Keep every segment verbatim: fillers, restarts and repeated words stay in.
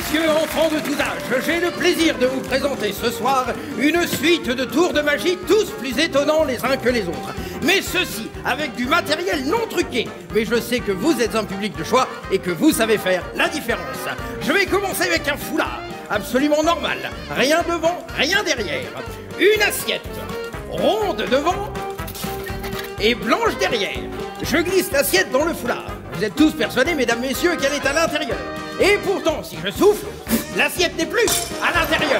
messieurs, enfants de tout âge, j'ai le plaisir de vous présenter ce soir une suite de tours de magie, tous plus étonnants les uns que les autres. Mais ceci avec du matériel non truqué. Mais je sais que vous êtes un public de choix et que vous savez faire la différence. Je vais commencer avec un foulard, absolument normal. Rien devant, rien derrière. Une assiette, ronde devant et blanche derrière. Je glisse l'assiette dans le foulard. Vous êtes tous persuadés, mesdames, messieurs, qu'elle est à l'intérieur. Et pourtant, si je souffle, l'assiette n'est plus à l'intérieur.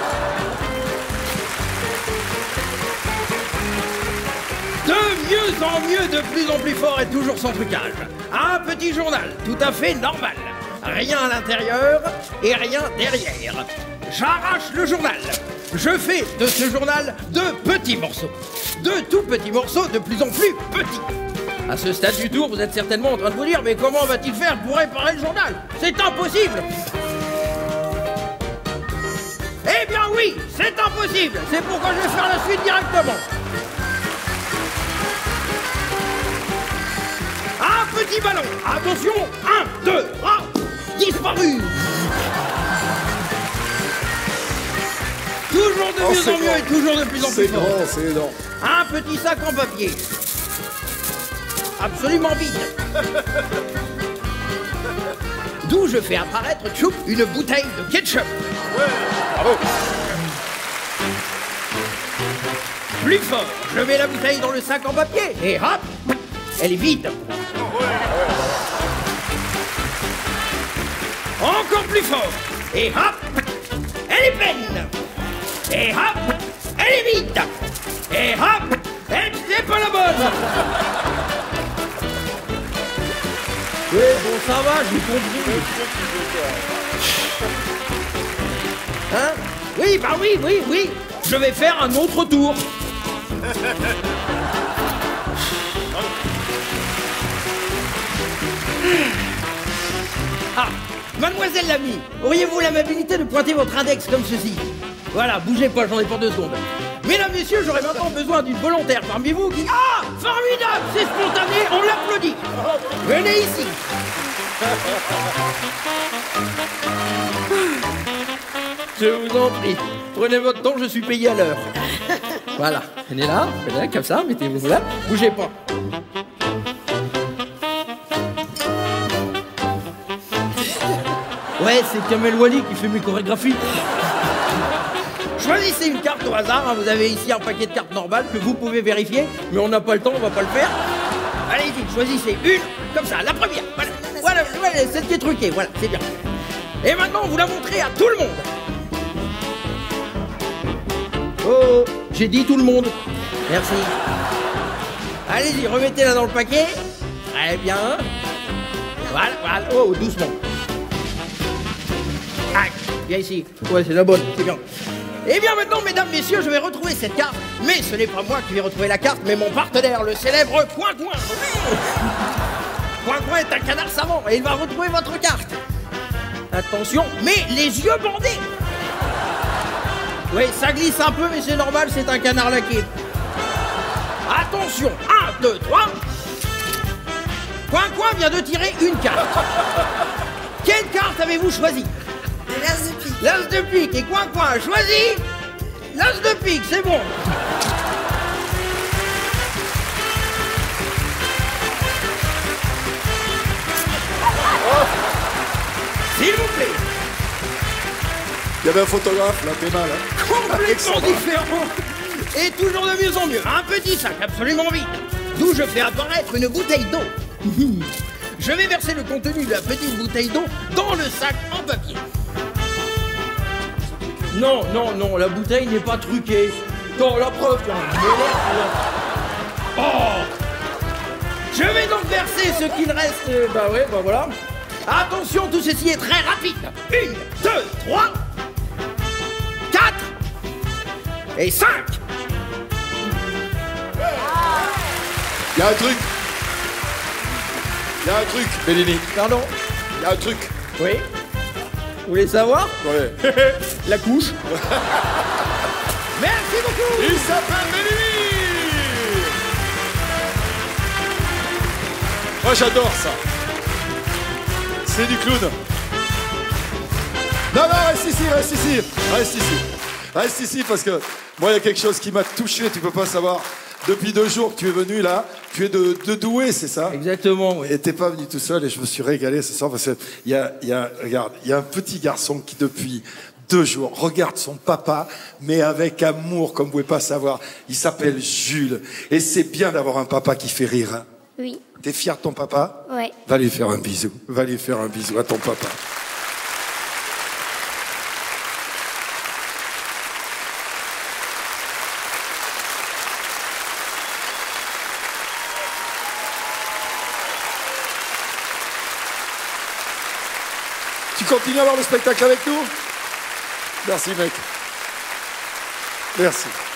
De mieux en mieux, de plus en plus fort et toujours sans trucage. Un petit journal, tout à fait normal. Rien à l'intérieur et rien derrière. J'arrache le journal. Je fais de ce journal de petits morceaux. De tout petits morceaux, de plus en plus petits. À ce stade du tour, vous êtes certainement en train de vous dire, mais comment va-t-il faire pour réparer le journal? C'est impossible! Eh bien oui, c'est impossible! C'est pourquoi je vais faire la suite directement. Un petit ballon. Attention, un, deux, trois, disparu. Toujours de Oh, mieux c'est en mieux grand. et toujours de plus en plus C'est fort. grand, c'est énorme. Un petit sac en papier. Absolument vide. D'où je fais apparaître, tchoup, une bouteille de ketchup. Ouais, bravo. Plus fort, je mets la bouteille dans le sac en papier et hop, elle est vide. Encore plus fort et hop, elle est pleine. Et hop, elle est vide. Et hop, elle n'est pas la bonne. Oui, bon, ça va, j'ai compris. Hein? Oui, bah oui, oui, oui. Je vais faire un autre tour. Ah, mademoiselle Lamy, auriez-vous l'amabilité de pointer votre index comme ceci? Voilà, bougez pas, j'en ai pour deux secondes. Mesdames, messieurs, j'aurais maintenant besoin d'une volontaire parmi vous qui... Ah, formidable, c'est spontané, on l'applaudit. Venez ici. Je vous en prie, prenez votre temps, je suis payé à l'heure. Voilà, venez là, venez là, comme ça, mettez-vous là, bougez pas. Ouais, c'est Kamel Wally qui fait mes chorégraphies. Choisissez une carte au hasard, hein. Vous avez ici un paquet de cartes normales que vous pouvez vérifier, mais on n'a pas le temps, on va pas le faire. Allez-y, choisissez une, comme ça, la première. Voilà, voilà, voilà, celle qui est truquée, voilà, c'est bien. Et maintenant, vous la montrez à tout le monde. Oh, j'ai dit tout le monde. Merci. Allez-y, remettez-la dans le paquet. Très bien. Voilà, voilà, oh, doucement. Ah, viens ici. Ouais, c'est la bonne, c'est bien. Et bien maintenant, mesdames, messieurs, je vais retrouver cette carte. Mais ce n'est pas moi qui vais retrouver la carte, mais mon partenaire, le célèbre Coin-Coin. Coin-Coin est un canard savant et il va retrouver votre carte. Attention, mais les yeux bandés. Oui, ça glisse un peu, mais c'est normal, c'est un canard laqué. Attention, un, deux, trois. Coin-Coin vient de tirer une carte. Quelle carte avez-vous choisi? L'as de pique. L'as de pique. Et Coin-Coin a choisi l'as de pique, c'est bon. S'il vous plaît. Il y avait un photographe là, t'es mal. Hein. Complètement différent. Et toujours de mieux en mieux. Un petit sac absolument vide. D'où je fais apparaître une bouteille d'eau. Je vais verser le contenu de la petite bouteille d'eau dans le sac en papier. Non, non, non, la bouteille n'est pas truquée. Non, la preuve, oh! Je vais donc verser ce qu'il reste. Euh, bah ouais, bah voilà. Attention, tout ceci est très rapide. Une, deux, trois, quatre et cinq. Il y a un truc. Il y a un truc, Bellini. Pardon? Il y a un truc. Oui. Vous voulez savoir? Ouais. La couche. Merci beaucoup. Il s'appelle Bellini. Moi j'adore ça. C'est du clown. Non, non, reste ici, reste ici, reste ici. Reste ici parce que moi, il y a quelque chose qui m'a touché, tu peux pas savoir. Depuis deux jours que tu es venu là, tu es de, de Douai, c'est ça? Exactement, oui. Et t'es pas venu tout seul et je me suis régalé ce soir parce que il y a, il y a, regarde, il y a un petit garçon qui depuis deux jours regarde son papa, mais avec amour, comme vous pouvez pas savoir. Il s'appelle Jules et c'est bien d'avoir un papa qui fait rire. Hein? Oui. T'es fier de ton papa? Ouais. Va lui faire un bisou. Va lui faire un bisou à ton papa. Tu continues à voir le spectacle avec nous? Merci, mec. Merci.